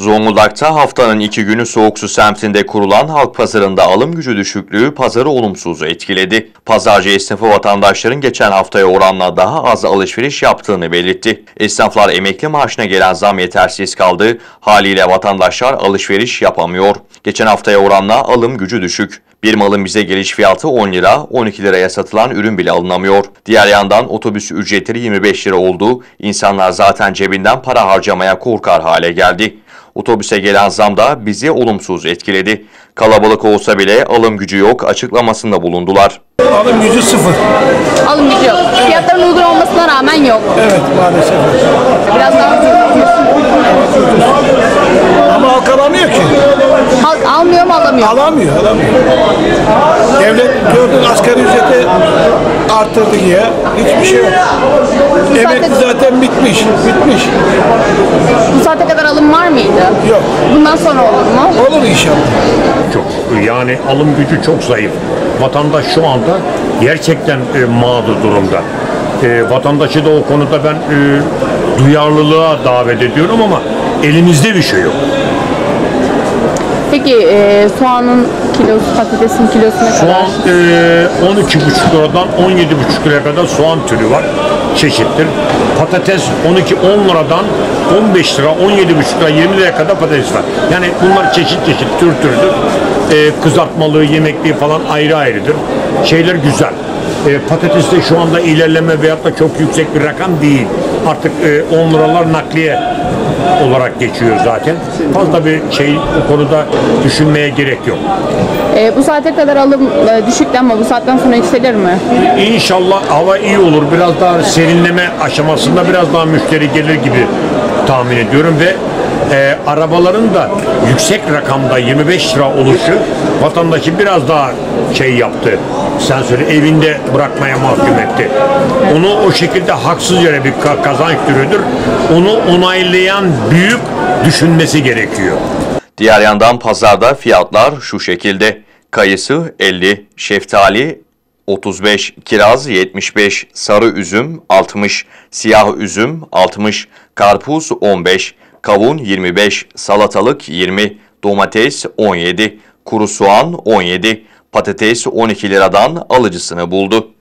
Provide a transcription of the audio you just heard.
Zonguldak'ta haftanın 2 günü Soğuksu semtinde kurulan halk pazarında alım gücü düşüklüğü pazarı olumsuz etkiledi. Pazarcı esnafı vatandaşların geçen haftaya oranla daha az alışveriş yaptığını belirtti. Esnaflar emekli maaşına gelen zam yetersiz kaldı. Haliyle vatandaşlar alışveriş yapamıyor. Geçen haftaya oranla alım gücü düşük. Bir malın bize geliş fiyatı 10 lira, 12 liraya satılan ürün bile alınamıyor. Diğer yandan otobüs ücretleri 25 lira oldu. İnsanlar zaten cebinden para harcamaya korkar hale geldi. Otobüse gelen zam da bizi olumsuz etkiledi. Kalabalık olsa bile alım gücü yok açıklamasında bulundular. Alım gücü sıfır. Alım gücü yok. Evet. Fiyatların uygun olmasına rağmen yok. Evet, maalesef. Biraz daha ucuz. Ama halk alamıyor ki. Halk almıyor mu alamıyor? Alamıyor. Devlet gördün asgari ücreti arttırdı diye hiçbir şey yok. Emekli zaten bitmiş. Bu saate kadar alım var mıydı? Yok. Bundan sonra olur mu? Olur inşallah. Çok, yani alım gücü çok zayıf. Vatandaş şu anda gerçekten mağdur durumda. Vatandaşı da o konuda ben duyarlılığa davet ediyorum ama elimizde bir şey yok. Peki soğanın kilosu, patatesin kilosu ne Şu kadar? an 12,5 liradan 17,5 liraya kadar soğan türü var. Çeşittir. Patates 10 liradan 15 lira, 17,5 lira, 20 liraya kadar patates var. Yani bunlar çeşit türdür. Kızartmalığı, yemekliği falan ayrı ayrıdır. Şeyler güzel. Patateste şu anda ilerleme veyahut da çok yüksek bir rakam değil. Artık 10 liralar nakliye olarak geçiyor zaten. Fazla bir şey o konuda düşünmeye gerek yok. Bu saate kadar alım düşüktü ama bu saatten sonra yükselir mi? İnşallah hava iyi olur. Biraz daha serinleme aşamasında biraz daha müşteri gelir gibi tahmin ediyorum ve arabaların da yüksek rakamda 25 lira oluşu vatandaşı biraz daha şey yaptı. Sen söyle evinde bırakmaya mahkum etti. Onu o şekilde haksız yere bir kazanç türüdür. Onu onaylayan büyük düşünmesi gerekiyor. Diğer yandan pazarda fiyatlar şu şekilde. Kayısı 50, şeftali 35, kiraz 75, sarı üzüm 60, siyah üzüm 60, karpuz 15, kavun 25, salatalık 20, domates 17, kuru soğan 17, patates 12 liradan alıcısını buldu.